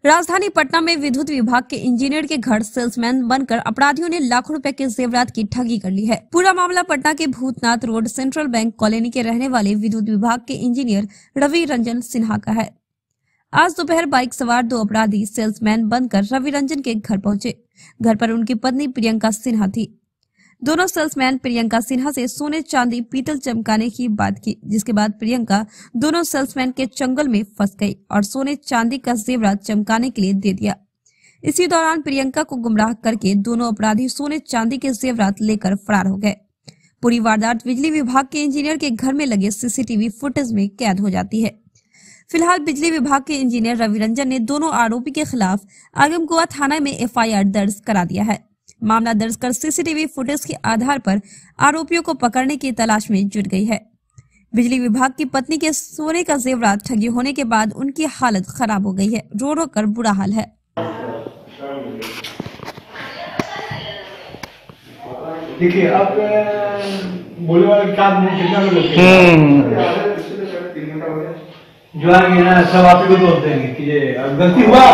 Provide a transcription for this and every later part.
राजधानी पटना में विद्युत विभाग के इंजीनियर के घर सेल्समैन बनकर अपराधियों ने लाखों रुपए के जेवरात की ठगी कर ली है। पूरा मामला पटना के Bhootnath road central bank colony के रहने वाले विद्युत विभाग के इंजीनियर रवि रंजन सिन्हा का है। आज दोपहर बाइक सवार दो अपराधी सेल्समैन बनकर रवि रंजन के घर पहुंचे। घर पर उनकी पत्नी प्रियंका सिन्हा थी। दोनों सेल्समैन प्रियंका सिन्हा से सोने चांदी पीतल चमकाने की बात की, जिसके बाद प्रियंका दोनों सेल्समैन के चंगुल में फंस गई और सोने चांदी का जेवरात चमकाने के लिए दे दिया। इसी दौरान प्रियंका को गुमराह करके दोनों अपराधी सोने चांदी के जेवरात लेकर फरार हो गए। पूरी वारदात बिजली विभाग के इंजीनियर के घर में लगे सीसीटीवी फुटेज में कैद हो जाती है। फिलहाल बिजली विभाग के इंजीनियर रवि रंजन ने दोनों आरोपी के खिलाफ आगमकुआ थाना में एफआईआर दर्ज करा दिया है। मामला दर्ज कर सीसीटीवी फुटेज के आधार पर आरोपियों को पकड़ने की तलाश में जुट गई है। बिजली विभाग की पत्नी के सोने का जेवरात ठगी होने के बाद उनकी हालत खराब हो गई है। रो रो कर बुरा हाल है। देखिए आप बोले वाले कितना जो आएंगे ना सब आप ही को दोष देंगे कि ये गलती हुआ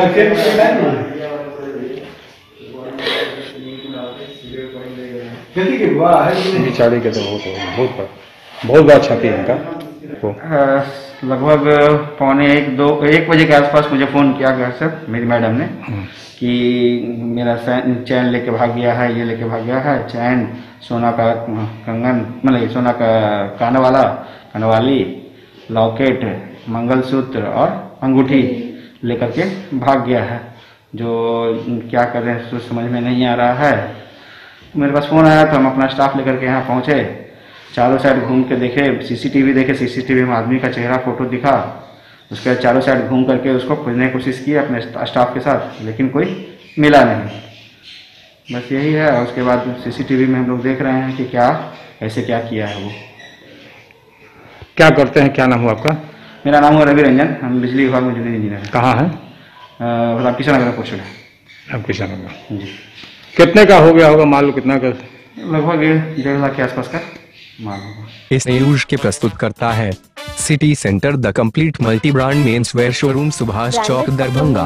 गलती के हुआ है बिचारे के तो बहुत बात छाती है इनका। लगभग पौने एक बजे के आसपास मुझे फ़ोन किया घर से मेरी मैडम ने कि मेरा चैन लेके भाग गया है, ये लेके भाग गया है, चैन, सोना का कंगन, मतलब सोना का कानवाली, लॉकेट, मंगलसूत्र और अंगूठी लेकर के भाग गया है। जो क्या कर रहे हैं तो समझ में नहीं आ रहा है। मेरे पास फ़ोन आया तो हम अपना स्टाफ लेकर के यहाँ पहुँचे। चारों साइड घूम के देखे, सीसीटीवी देखे, सीसीटीवी में आदमी का चेहरा फोटो दिखा। उसके बाद चारों साइड घूम करके उसको खोजने की कोशिश की अपने स्टाफ के साथ, लेकिन कोई मिला नहीं। बस यही है। और उसके बाद सीसीटीवी में हम लोग देख रहे हैं कि क्या ऐसे क्या किया है। वो क्या करते हैं? क्या नाम हुआ आपका? मेरा नाम है रवि रंजन। हम बिजली विभाग में जूनियर इंजीनियर हैं। कहाँ है? किशन नगर में पोस्टेड है। अब किशन नगर जी। कितने का हो गया होगा? मान लो कितना का? लगभग 1.5 लाख के आसपास का माल होगा। इस न्यूज के प्रस्तुत करता है city centre the complete multi brand menswear showroom, Subhash Chowk, Darbhanga.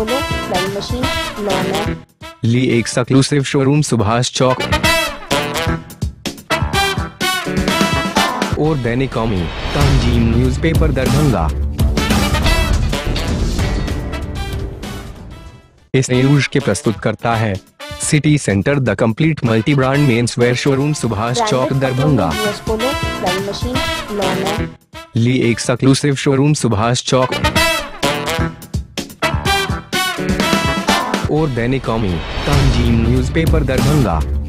Lee exclusive showroom, Subhash Chowk और दैनिक कौमी, तंजीम न्यूज़पेपर, दरभंगा। इस न्यूज के प्रस्तुत करता है city centre the complete multi brand menswear showroom, Subhash Chowk, Darbhanga. Lee exclusive showroom, Subhash Chowk और दैनिक कौमी, तंजीम न्यूज़पेपर, दरभंगा।